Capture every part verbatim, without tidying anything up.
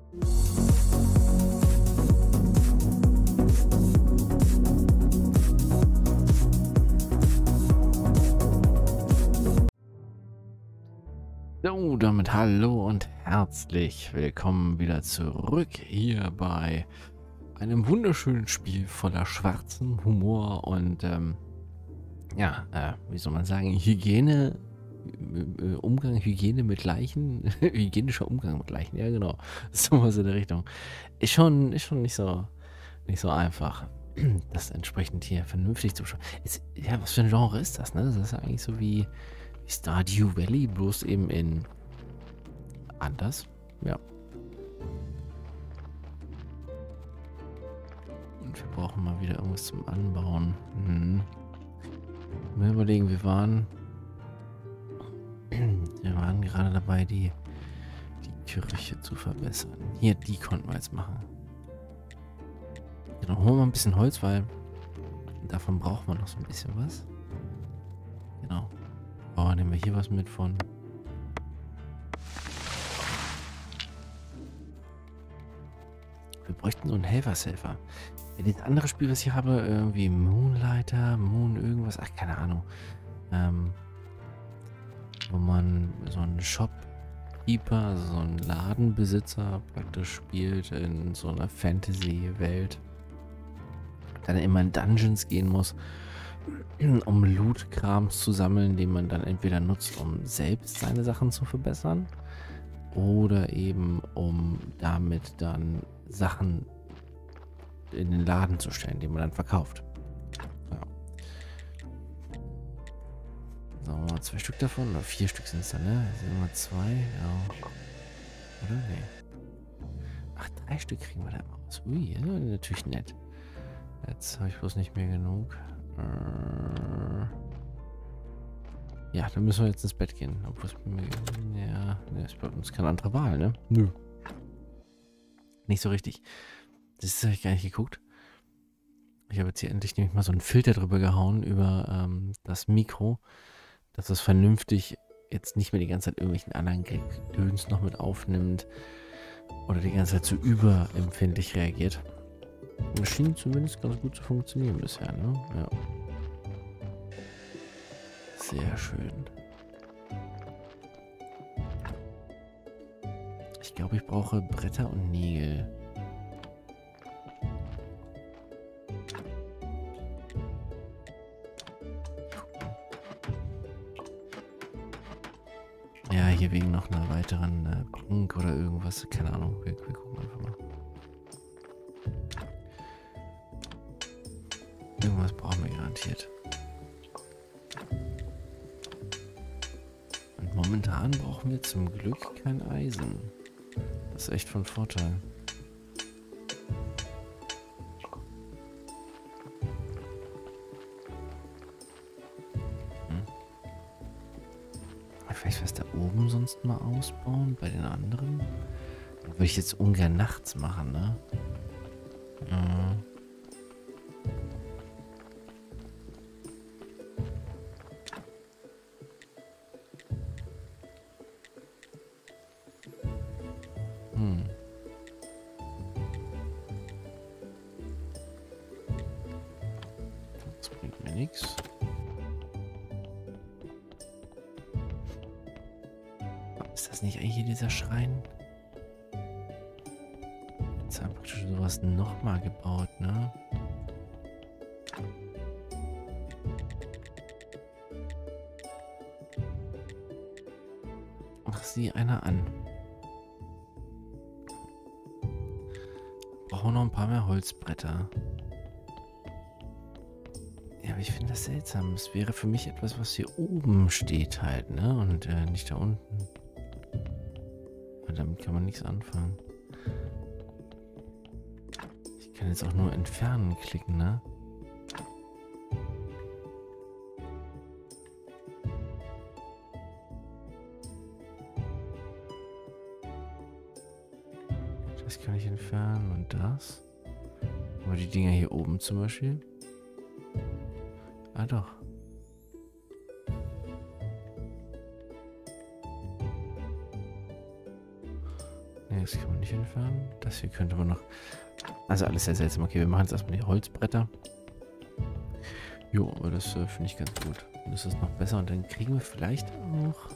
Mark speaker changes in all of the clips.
Speaker 1: So, damit hallo und herzlich willkommen wieder zurück hier bei einem wunderschönen Spiel voller schwarzem Humor und ähm, ja, äh, wie soll man sagen, Hygiene, äh, Umgang, Hygiene mit Leichen, hygienischer Umgang mit Leichen, ja genau, sowas in der Richtung. Ist schon, ist schon nicht so, nicht so einfach, das entsprechend hier vernünftig zu schauen. Ist, ja, was für ein Genre ist das, ne? Das ist ja eigentlich so wie, wie Stardew Valley, bloß eben in anders. Ja. Und wir brauchen mal wieder irgendwas zum Anbauen. Hm. Mal überlegen, wir waren. Wir waren gerade dabei, die, die Kirche zu verbessern. Hier, die konnten wir jetzt machen. Genau, holen wir mal ein bisschen Holz, weil davon brauchen wir noch so ein bisschen was. Genau. Oh, nehmen wir hier was mit von. Wir bräuchten so einen Helfershelfer. Ja, das andere Spiel, was ich habe, irgendwie Moonlighter, Moon irgendwas, ach, keine Ahnung. Ähm, wo man so einen Shopkeeper, also so einen Ladenbesitzer praktisch spielt in so einer Fantasy-Welt. Dann immer in Dungeons gehen muss, um Loot-Krams zu sammeln, den man dann entweder nutzt, um selbst seine Sachen zu verbessern. Oder eben, um damit dann Sachen in den Laden zu stellen, die man dann verkauft. Ja. So, mal zwei Stück davon, oder vier Stück sind es dann, ne? Das sind immer zwei, ja. Oder? Nee. Ach, drei Stück kriegen wir da raus. Ui, ja, natürlich nett. Jetzt habe ich bloß nicht mehr genug. Äh ja, dann müssen wir jetzt ins Bett gehen. Obwohl es mir, ja, es bleibt uns keine andere Wahl, ne? Nö. Nicht so richtig. Das habe ich gar nicht geguckt. Ich habe jetzt hier endlich nämlich mal so einen Filter drüber gehauen über ähm, das Mikro, dass es vernünftig jetzt nicht mehr die ganze Zeit irgendwelchen anderen Gedöns noch mit aufnimmt oder die ganze Zeit so überempfindlich reagiert. Das schien zumindest ganz gut zu funktionieren bisher, ne? Ja. Sehr schön. Ich glaube, ich brauche Bretter und Nägel. Ja, hier wegen noch einer weiteren äh, Bank oder irgendwas. Keine Ahnung. Wir, wir gucken einfach mal. Irgendwas brauchen wir garantiert. Und momentan brauchen wir zum Glück kein Eisen. Das ist echt von Vorteil. Hm. Vielleicht was da oben sonst mal ausbauen bei den anderen. Das würde ich jetzt ungern nachts machen, ne? Mhm. Hm. Das bringt mir nichts. Ist das nicht eigentlich hier dieser Schrein? Jetzt haben wir praktisch sowas nochmal gebaut, ne? Ach, sieh einer an. Brauchen noch ein paar mehr Holzbretter. Ja, aber ich finde das seltsam. Es wäre für mich etwas, was hier oben steht halt, ne? Und äh, nicht da unten. Aber damit kann man nichts anfangen. Ich kann jetzt auch nur entfernen klicken, ne? Das kann ich entfernen und das. Aber die Dinger hier oben zum Beispiel. Ah doch. Ne, das kann man nicht entfernen. Das hier könnte man noch... Also alles sehr seltsam. Okay, wir machen jetzt erstmal die Holzbretter. Jo, aber das äh, finde ich ganz gut. Und das ist noch besser. Und dann kriegen wir vielleicht auch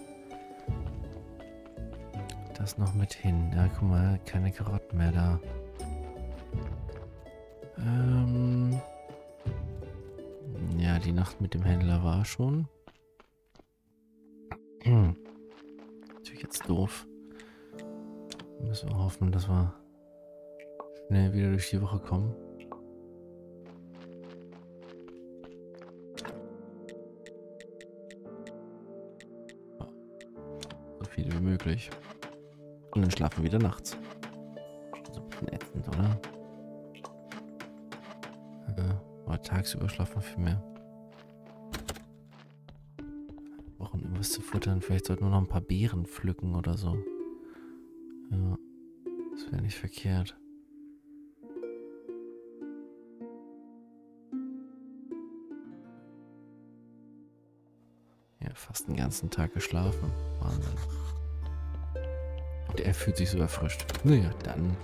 Speaker 1: das noch mit hin. Ja, guck mal, keine Karotten mehr da. Ähm... Ja, die Nacht mit dem Händler war schon. Hm. Natürlich jetzt doof. Müssen wir hoffen, dass wir schnell wieder durch die Woche kommen. So viel wie möglich. Und dann schlafen wir wieder nachts. So ein bisschen ätzend, oder? Ja, aber tagsüber schlafen wir viel mehr. Wir brauchen irgendwas zu futtern. Vielleicht sollten wir noch ein paar Beeren pflücken oder so. Ja, das wäre nicht verkehrt. Ja, fast den ganzen Tag geschlafen. Wahnsinn. Und er fühlt sich so erfrischt. Naja, dann.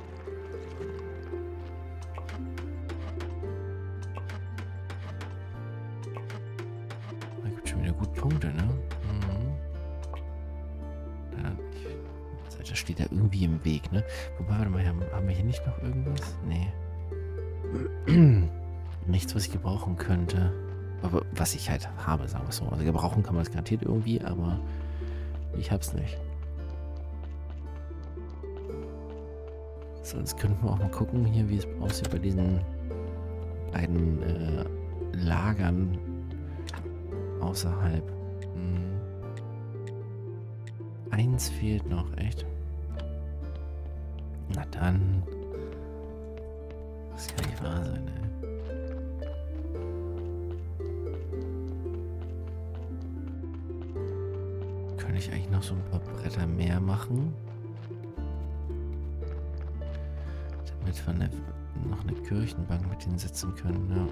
Speaker 1: Da gibt es schon wieder gut Punkte, ne? Mhm. Ja, ich, das steht da irgendwie im Weg, ne? Wobei, warte mal, haben, haben wir hier nicht noch irgendwas? Nee. Nichts, was ich gebrauchen könnte. Aber was ich halt habe, sagen wir so. Also gebrauchen kann man es garantiert irgendwie, aber ich hab's nicht. Sonst könnten wir auch mal gucken hier, wie es aussieht bei diesen beiden äh, Lagern außerhalb. Hm. Eins fehlt noch, echt? Na dann. Das kann nicht wahr sein, ey. Könnte ich eigentlich noch so ein paar Bretter mehr machen? Damit wir eine, noch eine Kirchenbank mit denen setzen können, ja.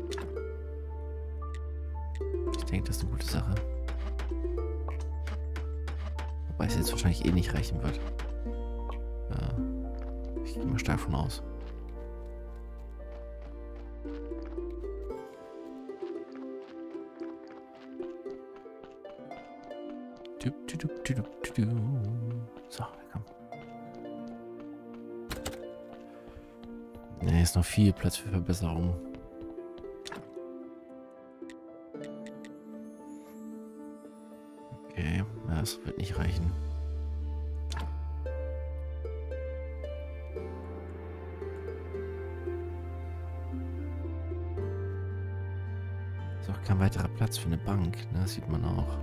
Speaker 1: Ich denke, das ist eine gute Sache. Wobei es jetzt wahrscheinlich eh nicht reichen wird. Ja. Ich gehe mal stark von aus. So, komm. Ne, ist noch viel Platz für Verbesserungen. Okay, das wird nicht reichen. Ist auch kein weiterer Platz für eine Bank, ne? Das sieht man auch.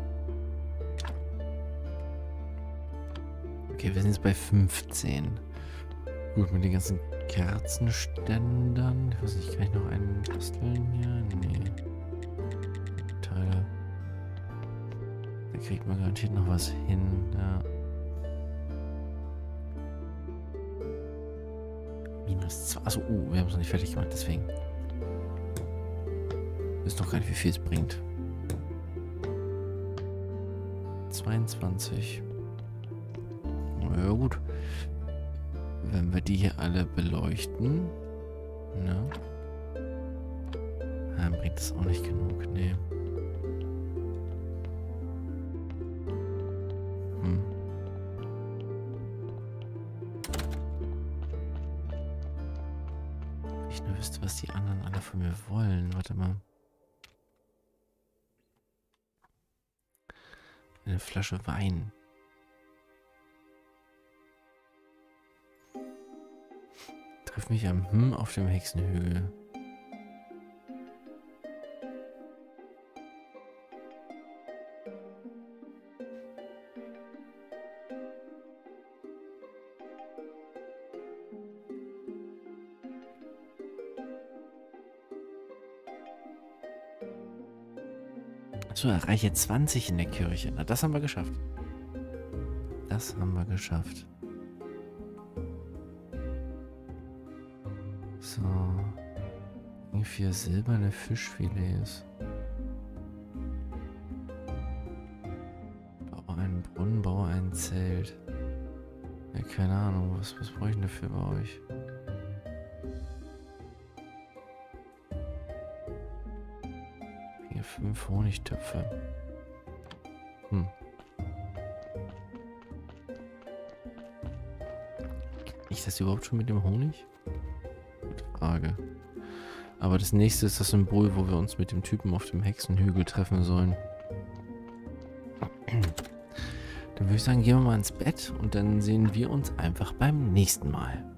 Speaker 1: Okay, wir sind jetzt bei fünfzehn. Gut, mit den ganzen Kerzenständern. Ich weiß nicht, kann ich noch einen basteln hier? Nee. Teile. Da kriegt man garantiert noch was hin. Ja. Minus zwei. Achso, oh, wir haben es noch nicht fertig gemacht, deswegen. Ist noch gar nicht, wie viel es bringt. zweiundzwanzig. Ja gut. Wenn wir die hier alle beleuchten, ne? Dann bringt es auch nicht genug, ne? Hm. Ich nur wüsste, was die anderen alle von mir wollen. Warte mal. Eine Flasche Wein. Triff mich am Hm auf dem Hexenhügel. So, erreiche zwanzig in der Kirche. Na, das haben wir geschafft. Das haben wir geschafft. So. Vier silberne Fischfilets. Baue einen Brunnen, baue ein Zelt. Ja keine Ahnung, was, was brauche ich denn dafür bei euch? Hier fünf Honigtöpfe. Hm. Kann ich das überhaupt schon mit dem Honig? Gute Frage. Aber das nächste ist das Symbol, wo wir uns mit dem Typen auf dem Hexenhügel treffen sollen. Dann würde ich sagen, gehen wir mal ins Bett und dann sehen wir uns einfach beim nächsten Mal.